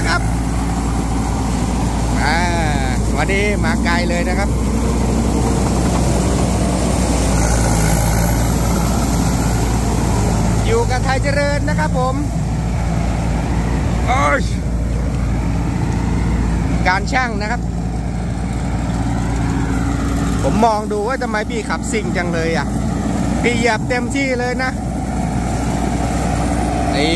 นะครับวันนี้มาไกลเลยนะครับอยู่กับไทยเจริญนะครับผมการช่างนะครับผมมองดูว่าทำไมพี่ขับซิ่งจังเลยอ่ะพี่เหยียบเต็มที่เลยนะนี่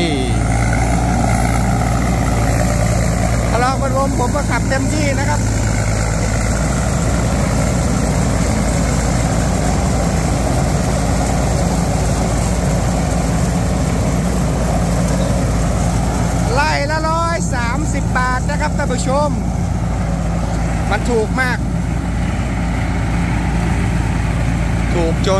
ถ้าลองเป็นผมก็ขับเต็มที่นะครับไล่ละ130 บาทนะครับท่านผู้ชมมันถูกมากถูกจน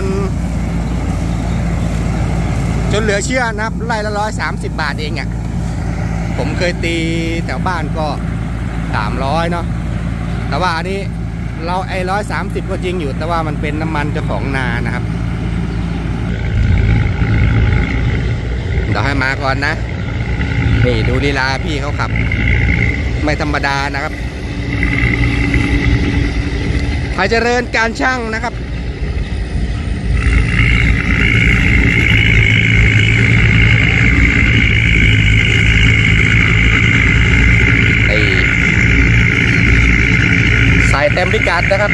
เหลือเชื่อนะครับไล่ละ130 บาทเองอ่ะผมเคยตีแถวบ้านก็300เนาะแต่ว่าอันนี้เรา130ก็จริงอยู่แต่ว่ามันเป็นน้ำมันเจ้าของนานะครับเดี๋ยวให้มาก่อนนะนี่ดูลีลาพี่เขาขับไม่ธรรมดานะครับไทยเจริญการช่างนะครับใส่เต็มพิกัดนะครับ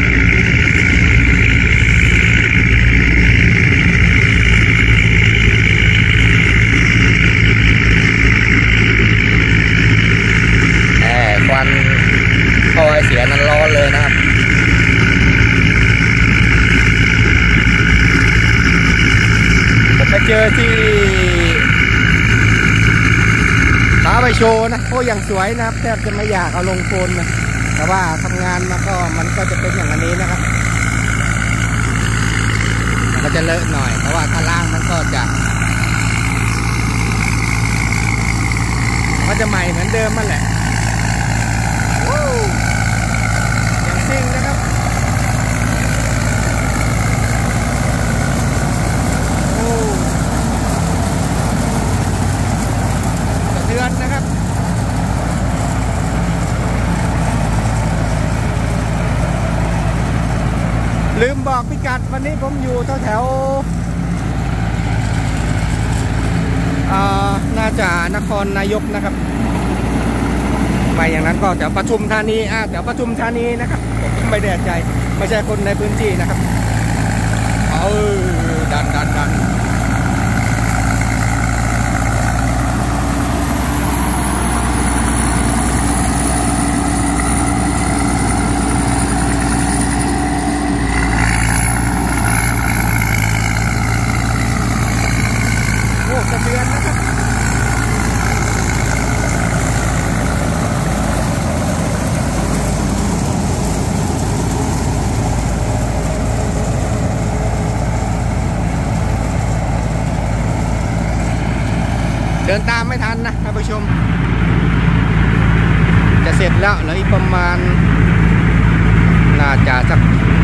ควันท่อไอเสียนั้นร้อนเลยนะครับผมไปเจอที่ท้าไปโชว์นะโอ้ยังสวยนะครับแทบจะไม่อยากเอาลงโฟนนะแต่ว่าทำงานมาก็มันก็จะเป็นอย่างนี้นะครับมันก็จะเลอะหน่อยเพราะว่าถ้าล่างมันก็จะใหม่เหมือนเดิมมันแหละอย่างซิ่งนะครับสะเทือนนะครับลืมบอกพิกัดวันนี้ผมอยู่แถวน่าจะนครนายกนะครับไปอย่างนั้นก็แถวปทุมธานีแถวปทุมธานีนะครับผมไม่แน่ใจไม่ใช่คนในพื้นที่นะครับดันสะเทือนนะครับเดินตามไม่ทันนะท่านผู้ชมจะเสร็จแล้วเหลืออีกประมาณน่าจะสัก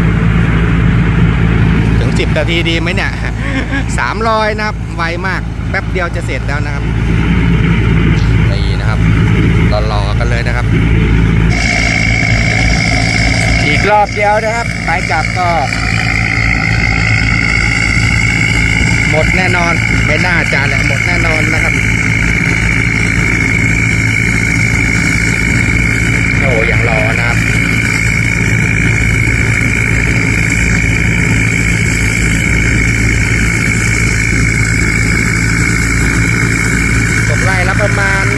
ถึง10 นาทีดีไหมเนี่ย300นะครับไวมากแป๊บเดียวจะเสร็จแล้วนะครับนี่นะครับรอกันเลยนะครับอีกรอบเดียวนะครับไปกลับก็หมดแน่นอนไม่น่าจะแหละหมดแน่นอนนะครับโอ้ยังรอนะครับตกไล่ละประมาณ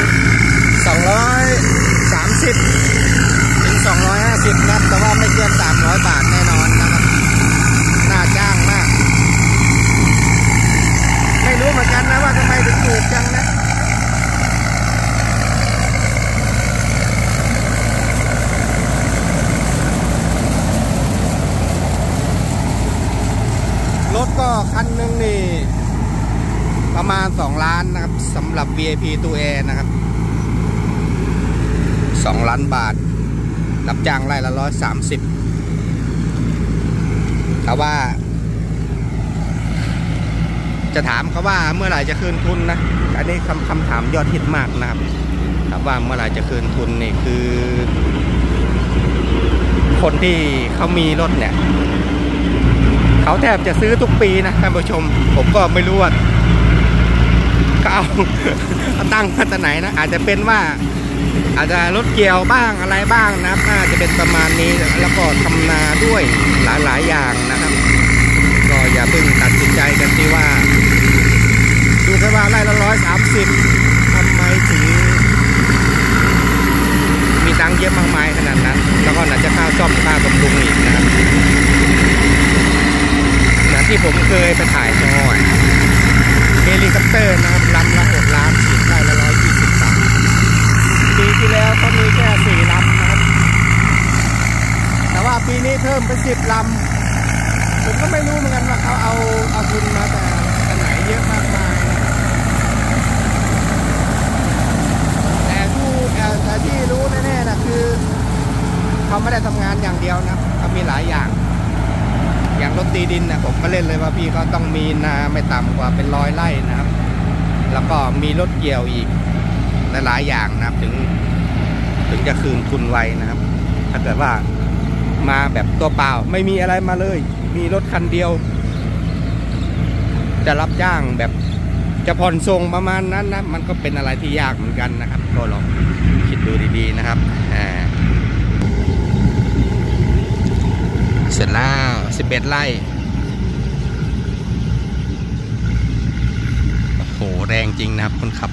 230ถึง250นับแต่ว่าไม่เกิน300 บาทแน่นอนนะครับน่าจ้างมากไม่รู้เหมือนกันนะว่าทำไมถึงถูกจังนะรถก็คันหนึ่งนี่ประมาณ2 ล้านนะครับสำหรับ VIP ตัวแอร์นะครับ2 ล้านบาทรับจ้างไร่ละ130แต่ว่าจะถามเขาว่าเมื่อไหร่จะคืนทุนนะอันนี้คำถามยอดฮิตมากนะครับถามว่าเมื่อไหร่จะคืนทุนนี่คือ คนที่เขามีรถเนี่ยเขาแทบจะซื้อทุกปีนะท่านผู้ชมผมก็ไม่รู้ว่าเขาเอาตั้งมาจากไหนนะอาจจะเป็นว่าอาจจะรถเกี่ยวบ้างอะไรบ้างนะครับน่าจะเป็นประมาณนี้แล้วก็ทำนาด้วยหลายอย่างนะครับก็อย่าเพิ่งตัดสินใจกันที่ว่าดูแค่ว่าไร่ละ130ทำไมถึงมีตังค์เยอะมากมายขนาดนั้นแล้วก็น่าจะค่าซ่อมค่าบำรุงอีกนะครับอย่างที่ผมเคยไปถ่ายน้อยเฮลิคอปเตอร์นะครับลำละ6 ล้านฉีดได้ละ120 บาทปีที่แล้วเขามีแค่4 ลำนะครับแต่ว่าปีนี้เพิ่มเป็น10 ลำผมก็ไม่รู้เหมือนกันว่าเขาเอาทุนมาแต่ไหนเยอะมากมายแต่ที่รู้แน่ๆนะคือเขาไม่ได้ทำงานอย่างเดียวนะเขามีหลายอย่างรถตีดินนะผมก็เล่นเลยว่าพี่เขาต้องมีนาไม่ต่ำกว่าเป็น100 ไร่นะครับแล้วก็มีรถเกี่ยวอีกหลายอย่างนะครับถึงจะคืนทุนไวนะครับถ้าเกิดว่ามาแบบตัวเปล่าไม่มีอะไรมาเลยมีรถคันเดียวจะรับจ้างแบบจะผ่อนส่งประมาณนั้นนะมันก็เป็นอะไรที่ยากเหมือนกันนะครับก็ลองคิดดูดีๆนะครับเสร็จแล้ว11 ไร่โอ้โหแรงจริงนะครับคนขับ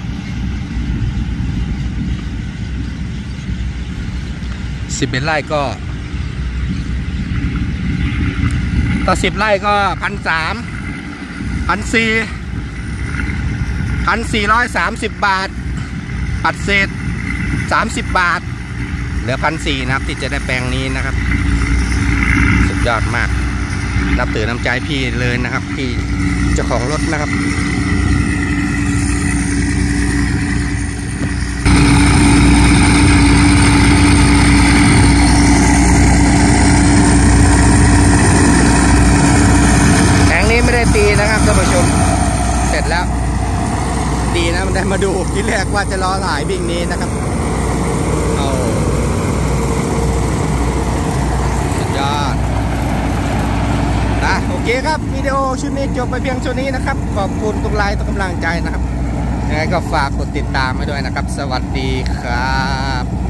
11 ไร่ก็ต่อ10 ไร่ก็1,430 บาทปัดเศษ30 บาทเหลือ1,400นะครับที่จะได้แปลงนี้นะครับสุดยอดมากนับถือน้ำใจพี่เลยนะครับพี่เจ้าของรถนะครับแผงนี้ไม่ได้ตีนะครับท่านผู้ชมเสร็จแล้วดีนะมันได้มาดูที่แรกว่าจะรอถ่ายวิ่งนี้นะครับเอาสุดยอดโอเคครับวิดีโอชุดนี้จบไปเพียงเท่านี้นะครับขอบคุณทุกไลค์ทุกกำลังใจนะครับยังไงก็ฝากกดติดตามไว้ด้วยนะครับสวัสดีครับ